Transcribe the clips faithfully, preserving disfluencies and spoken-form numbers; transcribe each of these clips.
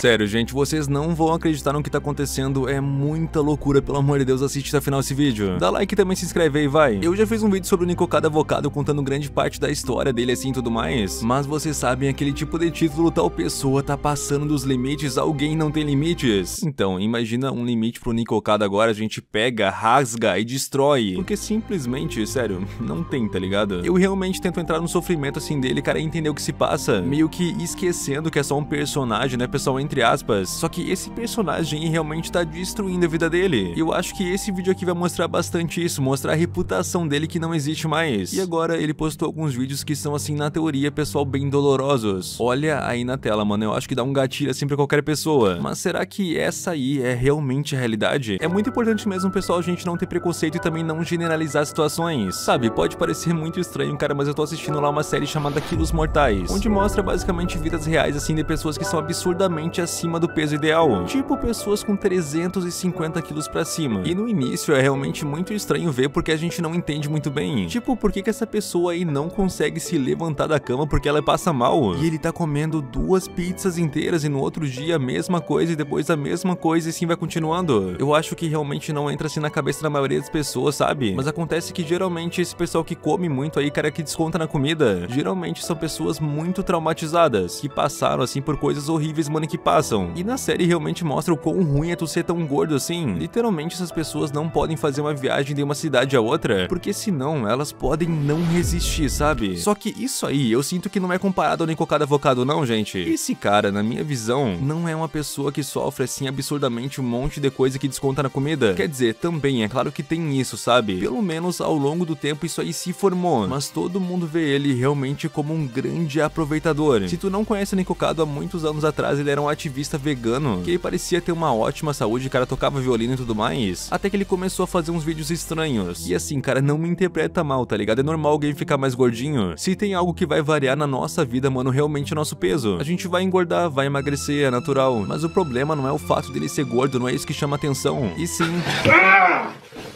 Sério, gente, vocês não vão acreditar no que tá acontecendo, é muita loucura, pelo amor de Deus, assiste até o final desse vídeo. Dá like e também se inscreve aí, vai. Eu já fiz um vídeo sobre o Nikocado Avocado contando grande parte da história dele assim e tudo mais, mas vocês sabem aquele tipo de título, tal pessoa tá passando dos limites, alguém não tem limites. Então, imagina um limite pro Nikocado agora, a gente pega, rasga e destrói, porque simplesmente, sério, não tem, tá ligado? Eu realmente tento entrar no sofrimento assim dele, cara, e entender o que se passa, meio que esquecendo que é só um personagem, né, pessoal, entre aspas, só que esse personagem realmente tá destruindo a vida dele. Eu acho que esse vídeo aqui vai mostrar bastante isso, mostrar a reputação dele que não existe mais. E agora ele postou alguns vídeos que são assim, na teoria, pessoal, bem dolorosos. Olha aí na tela, mano, eu acho que dá um gatilho assim pra qualquer pessoa. Mas será que essa aí é realmente a realidade? É muito importante mesmo, pessoal, a gente não ter preconceito e também não generalizar situações. Sabe, pode parecer muito estranho, cara, mas eu tô assistindo lá uma série chamada Quilos Mortais, onde mostra basicamente vidas reais assim de pessoas que são absurdamente acima do peso ideal, tipo pessoas com trezentos e cinquenta quilos pra cima. E no início é realmente muito estranho ver porque a gente não entende muito bem, tipo, por que que essa pessoa aí não consegue se levantar da cama porque ela passa mal, e ele tá comendo duas pizzas inteiras e no outro dia a mesma coisa e depois a mesma coisa e assim vai continuando. Eu acho que realmente não entra assim na cabeça da maioria das pessoas, sabe? Mas acontece que geralmente esse pessoal que come muito aí, cara, que desconta na comida, geralmente são pessoas muito traumatizadas, que passaram assim por coisas horríveis, mano, que passam. E na série realmente mostra o quão ruim é tu ser tão gordo assim. Literalmente essas pessoas não podem fazer uma viagem de uma cidade a outra, porque senão elas podem não resistir, sabe? Só que isso aí, eu sinto que não é comparado ao Nikocado Avocado não, gente. Esse cara, na minha visão, não é uma pessoa que sofre assim absurdamente um monte de coisa que desconta na comida. Quer dizer, também, é claro que tem isso, sabe? Pelo menos ao longo do tempo isso aí se formou, mas todo mundo vê ele realmente como um grande aproveitador. Se tu não conhece o Nikocado, há muitos anos atrás ele era um ativista vegano, que ele parecia ter uma ótima saúde, cara, tocava violino e tudo mais, até que ele começou a fazer uns vídeos estranhos. E assim, cara, não me interpreta mal, tá ligado? É normal alguém ficar mais gordinho. Se tem algo que vai variar na nossa vida, mano, realmente é nosso peso. A gente vai engordar, vai emagrecer, é natural. Mas o problema não é o fato dele ser gordo, não é isso que chama atenção. E sim... Ah!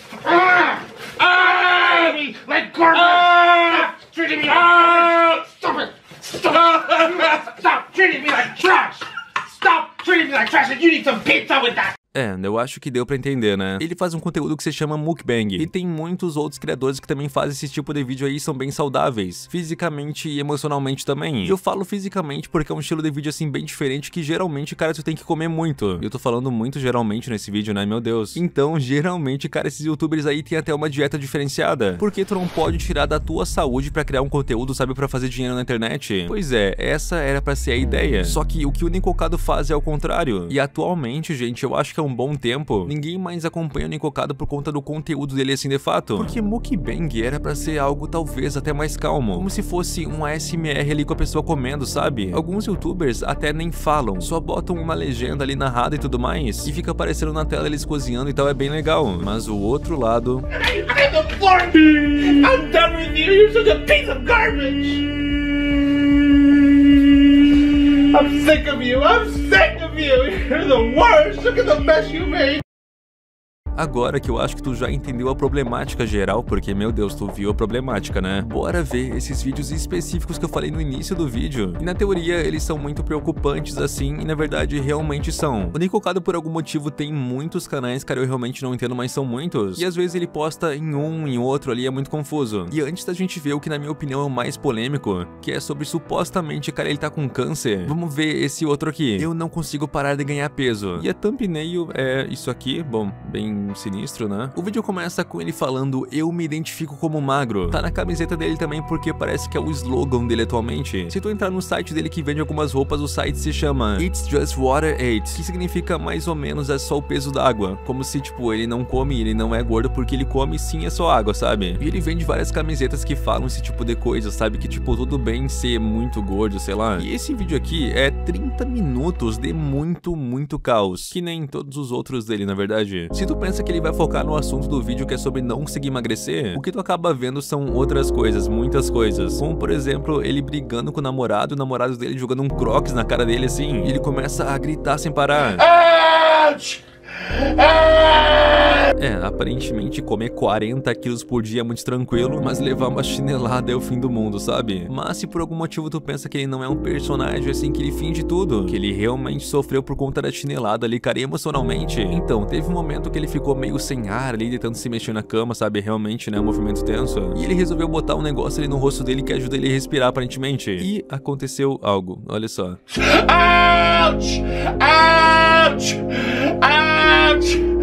Ah! Ah! Like garbage! Ah! Stop treating me like ah! Stop it! Stop! Stop treating me like trash! Stop treating me like trash and you need some pizza with that! É, eu acho que deu pra entender, né? Ele faz um conteúdo que se chama mukbang, e tem muitos outros criadores que também fazem esse tipo de vídeo aí e são bem saudáveis, fisicamente e emocionalmente também. E eu falo fisicamente porque é um estilo de vídeo assim bem diferente que geralmente, cara, tu tem que comer muito. Eu tô falando muito geralmente nesse vídeo, né, meu Deus. Então, geralmente, cara, esses youtubers aí tem até uma dieta diferenciada, porque tu não pode tirar da tua saúde pra criar um conteúdo, sabe, pra fazer dinheiro na internet. Pois é, essa era pra ser a ideia. Só que o que o Nikocado faz é o contrário. E atualmente, gente, eu acho que é um bom tempo, ninguém mais acompanha o Nikocado por conta do conteúdo dele assim de fato, porque mukbang era pra ser algo talvez até mais calmo, como se fosse um A S M R ali com a pessoa comendo, sabe? Alguns youtubers até nem falam, só botam uma legenda ali narrada e tudo mais, e fica aparecendo na tela eles cozinhando e tal, é bem legal. Mas o outro lado... I'm done with you, you're such a piece of garbage! I'm sick of you, I'm sick of you! You're the worst! Look at the mess you made! Agora que eu acho que tu já entendeu a problemática geral, porque, meu Deus, tu viu a problemática, né? Bora ver esses vídeos específicos que eu falei no início do vídeo. E na teoria, eles são muito preocupantes assim, e na verdade, realmente são. O Nikocado, por algum motivo, tem muitos canais, cara, eu realmente não entendo, mas são muitos. E às vezes ele posta em um, em outro ali, é muito confuso. E antes da gente ver o que, na minha opinião, é o mais polêmico, que é sobre supostamente, cara, ele tá com câncer, vamos ver esse outro aqui. Eu não consigo parar de ganhar peso. E a thumbnail é isso aqui, bom, bem sinistro, né? O vídeo começa com ele falando, eu me identifico como magro. Tá na camiseta dele também porque parece que é o slogan dele atualmente. Se tu entrar no site dele que vende algumas roupas, o site se chama It's Just Water Eight, que significa mais ou menos é só o peso da água. Como se, tipo, ele não come, ele não é gordo porque ele come sim é só água, sabe? E ele vende várias camisetas que falam esse tipo de coisa, sabe? Que, tipo, tudo bem ser muito gordo, sei lá. E esse vídeo aqui é trinta minutos de muito, muito caos. Que nem todos os outros dele, na verdade. Se tu pensa que ele vai focar no assunto do vídeo que é sobre não conseguir emagrecer, o que tu acaba vendo são outras coisas, muitas coisas. Como, por exemplo, ele brigando com o namorado, o namorado dele jogando um crocs na cara dele assim, e ele começa a gritar sem parar. Ouch! É, aparentemente comer quarenta quilos por dia é muito tranquilo, mas levar uma chinelada é o fim do mundo, sabe? Mas se por algum motivo tu pensa que ele não é um personagem assim, que ele finge tudo, que ele realmente sofreu por conta da chinelada ali, cara, emocionalmente, então, teve um momento que ele ficou meio sem ar ali, tentando se mexer na cama, sabe? Realmente, né, um movimento tenso. E ele resolveu botar um negócio ali no rosto dele que ajuda ele a respirar, aparentemente. E aconteceu algo, olha só. Ouch! Ouch! Ouch! Ouch!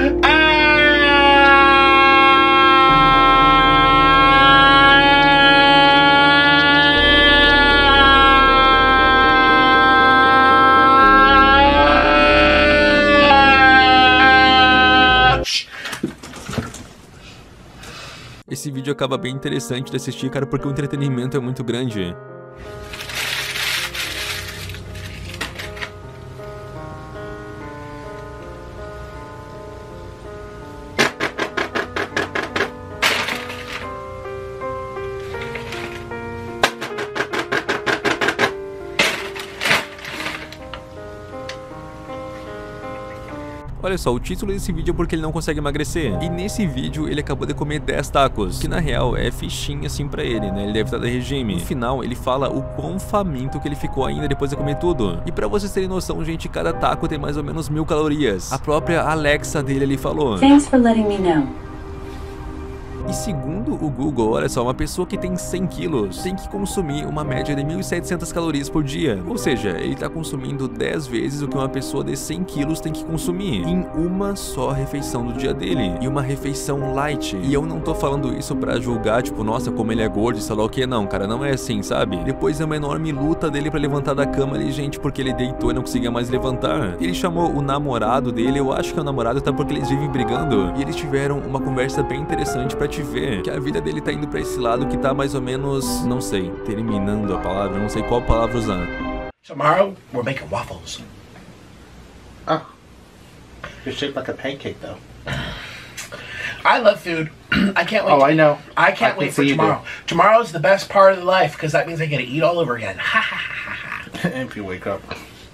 Esse vídeo acaba bem interessante de assistir, cara, porque o entretenimento é muito grande. Olha só, o título desse vídeo é porque ele não consegue emagrecer. E nesse vídeo ele acabou de comer dez tacos, que na real é fichinha assim pra ele, né? Ele deve estar de regime. No final ele fala o quão faminto que ele ficou ainda depois de comer tudo. E pra vocês terem noção, gente, cada taco tem mais ou menos mil calorias. A própria Alexa dele ali falou. Thanks for letting me know. E segundo o Google, olha só, uma pessoa que tem cem quilos tem que consumir uma média de mil e setecentas calorias por dia. Ou seja, ele tá consumindo dez vezes o que uma pessoa de cem quilos tem que consumir em uma só refeição do dia dele. E uma refeição light. E eu não tô falando isso pra julgar, tipo, nossa, como ele é gordo e sei lá o que. Não, cara, não é assim, sabe? Depois é uma enorme luta dele pra levantar da cama ali, gente, porque ele deitou e não conseguia mais levantar. Ele chamou o namorado dele, eu acho que é o namorado, tá, porque eles vivem brigando. E eles tiveram uma conversa bem interessante pra te ver que a vida dele tá indo pra esse lado que tá mais ou menos, não sei, terminando a palavra, não sei qual palavra usar. Tomorrow we're making waffles. Oh, you're shaped like a pancake, though. I love food. I can't wait. Oh, to, I know. I can't I can wait for see you tomorrow. do. Tomorrow's the best part of the life because that means I get to eat all over again. Ha ha ha ha. If you wake up.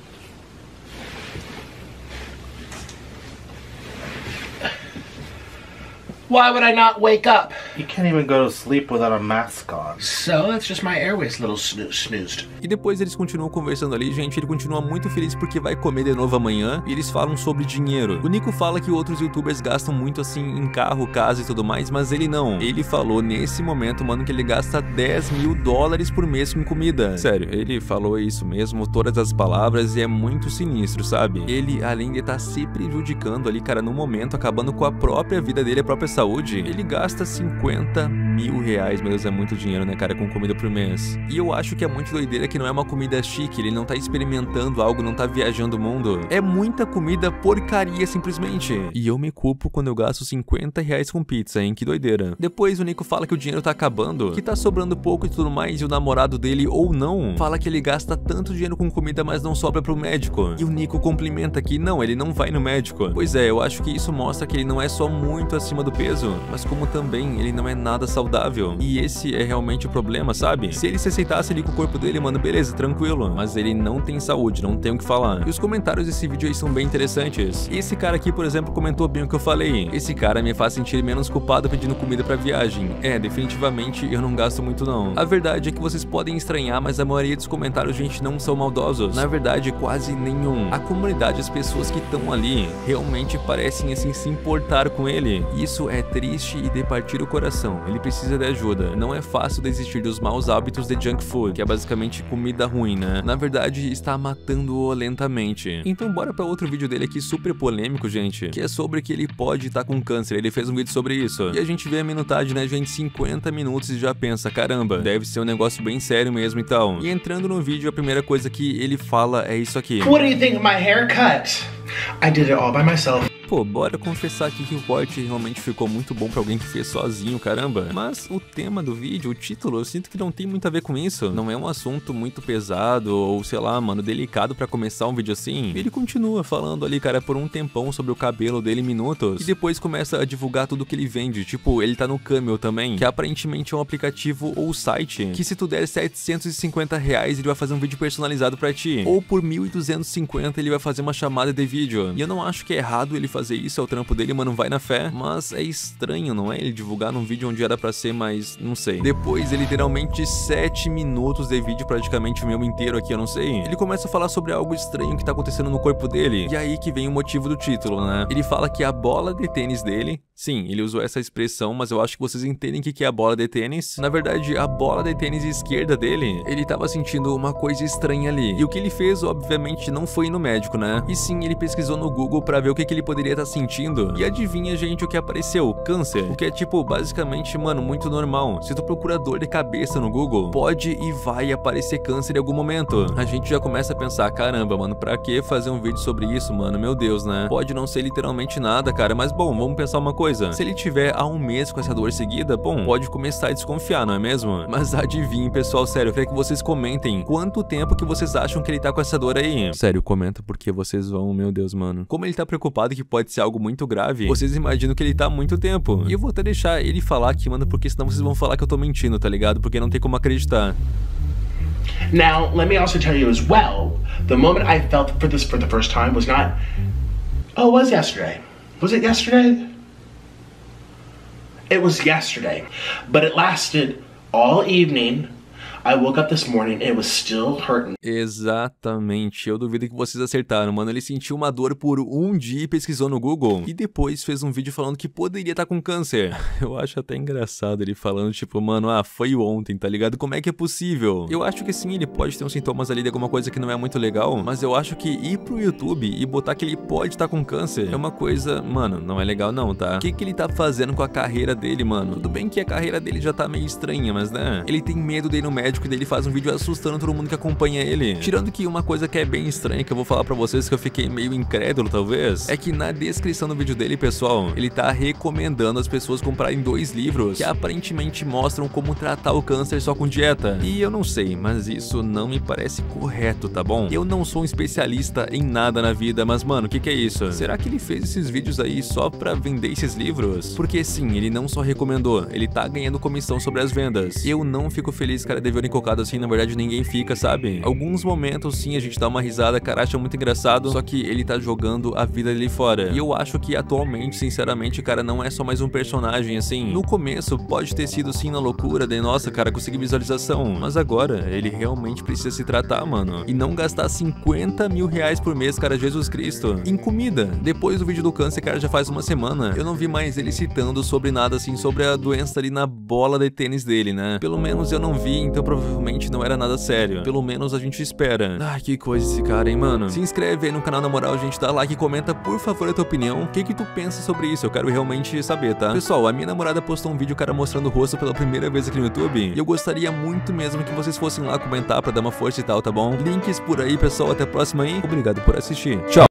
Why would I not wake up? You can't even go to sleep without a mask on. So it's just my airways little snoo snoozed. E depois eles continuam conversando ali, gente, ele continua muito feliz porque vai comer de novo amanhã e eles falam sobre dinheiro. O Nico fala que outros youtubers gastam muito assim em carro, casa e tudo mais, mas ele não. Ele falou nesse momento, mano, que ele gasta dez mil dólares por mês com comida. Sério, ele falou isso mesmo, todas as palavras, e é muito sinistro, sabe? Ele, além de estar se prejudicando ali, cara, no momento, acabando com a própria vida dele, a própria saúde, ele gasta cinquenta mil reais, meu Deus, é muito dinheiro, né, cara, com comida por mês. E eu acho que é muito doideira que não é uma comida chique, ele não tá experimentando algo, não tá viajando o mundo. É muita comida porcaria, simplesmente. E eu me culpo quando eu gasto cinquenta reais com pizza, hein, que doideira. Depois o Nico fala que o dinheiro tá acabando, que tá sobrando pouco e tudo mais, e o namorado dele, ou não, fala que ele gasta tanto dinheiro com comida, mas não sobra pro médico. E o Nico complementa que não, ele não vai no médico. Pois é, eu acho que isso mostra que ele não é só muito acima do peso, mas como também ele não é nada saudável. E esse é realmente o problema, sabe? Se ele se aceitasse ali com o corpo dele, mano, beleza, tranquilo. Mas ele não tem saúde, não tem o que falar. E os comentários desse vídeo aí são bem interessantes. Esse cara aqui, por exemplo, comentou bem o que eu falei. Esse cara me faz sentir menos culpado pedindo comida pra viagem. É, definitivamente eu não gasto muito não. A verdade é que vocês podem estranhar, mas a maioria dos comentários, gente, não são maldosos. Na verdade, quase nenhum. A comunidade, as pessoas que estão ali, realmente parecem assim se importar com ele. Isso é triste e de partir o coração. Ele precisa de ajuda. Não é fácil desistir dos maus hábitos de junk food, que é basicamente comida ruim, né? Na verdade, está matando-o lentamente. Então bora pra outro vídeo dele aqui super polêmico, gente, que é sobre que ele pode estar com câncer. Ele fez um vídeo sobre isso. E a gente vê a minutagem, né, gente, cinquenta minutos e já pensa, caramba, deve ser um negócio bem sério mesmo e tal. E entrando no vídeo, a primeira coisa que ele fala é isso aqui. What do you think of my haircut? I did it all by myself. Pô, bora confessar aqui que o corte realmente ficou muito bom pra alguém que fez sozinho, caramba. Mas o tema do vídeo, o título, eu sinto que não tem muito a ver com isso. Não é um assunto muito pesado ou, sei lá, mano, delicado pra começar um vídeo assim. Ele continua falando ali, cara, por um tempão sobre o cabelo dele em minutos. E depois começa a divulgar tudo que ele vende. Tipo, ele tá no Camel também, que aparentemente é um aplicativo ou site que se tu der setecentos e cinquenta reais, ele vai fazer um vídeo personalizado pra ti. Ou por mil e duzentos e cinquenta ele vai fazer uma chamada de vídeo. E eu não acho que é errado ele fazer isso, é o trampo dele, mano, vai na fé. Mas é estranho, não é? Ele divulgar num vídeo onde era pra ser mais, não sei. Depois de literalmente sete minutos de vídeo, praticamente o meu inteiro aqui, eu não sei. Ele começa a falar sobre algo estranho que tá acontecendo no corpo dele. E aí que vem o motivo do título, né? Ele fala que a bola de tênis dele, sim, ele usou essa expressão, mas eu acho que vocês entendem o que é a bola de tênis. Na verdade, a bola de tênis esquerda dele, ele tava sentindo uma coisa estranha ali. E o que ele fez, obviamente, não foi ir no médico, né? E sim, ele pesquisou no Google pra ver o que, que ele poderia estar sentindo. E adivinha, gente, o que apareceu? Câncer. O que é, tipo, basicamente, mano, muito normal. Se tu procura dor de cabeça no Google, pode e vai aparecer câncer em algum momento. A gente já começa a pensar, caramba, mano, pra que fazer um vídeo sobre isso, mano? Meu Deus, né? Pode não ser literalmente nada, cara, mas bom, vamos pensar uma coisa. Se ele tiver há um mês com essa dor seguida, bom, pode começar a desconfiar, não é mesmo? Mas adivinhe, pessoal, sério, eu queria que vocês comentem quanto tempo que vocês acham que ele tá com essa dor aí. Sério, comenta porque vocês vão, meu Deus, mano. Como ele tá preocupado que pode ser algo muito grave, vocês imaginam que ele tá há muito tempo. E eu vou até deixar ele falar aqui, mano, porque senão vocês vão falar que eu tô mentindo, tá ligado? Porque não tem como acreditar. Now, let me also tell you as well, the moment I felt for this for the first time was not, oh, it was yesterday. Was it yesterday? It was yesterday, but it lasted all evening. I woke up this morning and it was still hurting. Exatamente, eu duvido que vocês acertaram, mano. Ele sentiu uma dor por um dia e pesquisou no Google. E depois fez um vídeo falando que poderia estar com câncer. Eu acho até engraçado ele falando, tipo, mano, ah, foi ontem, tá ligado? Como é que é possível? Eu acho que sim, ele pode ter uns sintomas ali de alguma coisa que não é muito legal, mas eu acho que ir pro YouTube e botar que ele pode estar com câncer é uma coisa, mano, não é legal não, tá? O que que ele tá fazendo com a carreira dele, mano? Tudo bem que a carreira dele já tá meio estranha, mas né? Ele tem medo de ir no médico e dele faz um vídeo assustando todo mundo que acompanha ele. Tirando que uma coisa que é bem estranha, que eu vou falar pra vocês, que eu fiquei meio incrédulo talvez, é que na descrição do vídeo dele, pessoal, ele tá recomendando as pessoas comprarem dois livros que aparentemente mostram como tratar o câncer só com dieta. E eu não sei, mas isso não me parece correto, tá bom? Eu não sou um especialista em nada na vida, mas mano, o que que é isso? Será que ele fez esses vídeos aí só pra vender esses livros? Porque sim, ele não só recomendou, ele tá ganhando comissão sobre as vendas. Eu não fico feliz, cara, de ver o Nicocado assim, na verdade ninguém fica, sabe? Alguns momentos sim, a gente dá uma risada, cara, acha muito engraçado, só que ele tá jogando a vida dele fora. E eu acho que atualmente, sinceramente, cara, não é só mais um personagem, assim. No começo pode ter sido sim na loucura, de nossa, cara, consegui visualização. Mas agora, ele realmente precisa se tratar, mano. E não gastar cinquenta mil reais por mês, cara, Jesus Cristo, em comida. Depois do vídeo do câncer, cara, já faz uma semana, eu não vi mais ele citando sobre nada, assim, sobre a doença ali na bola de tênis dele, né? Pelo menos eu não vi, então provavelmente não era nada sério. Pelo menos a gente espera. Ai, que coisa esse cara, hein, mano? Se inscreve aí no canal, na moral, gente, dá like e comenta, por favor, a tua opinião. O que que tu pensa sobre isso? Eu quero realmente saber, tá? Pessoal, a minha namorada postou um vídeo, cara, mostrando o rosto pela primeira vez aqui no YouTube. E eu gostaria muito mesmo que vocês fossem lá comentar pra dar uma força e tal, tá bom? Links por aí, pessoal. Até a próxima aí. Obrigado por assistir. Tchau!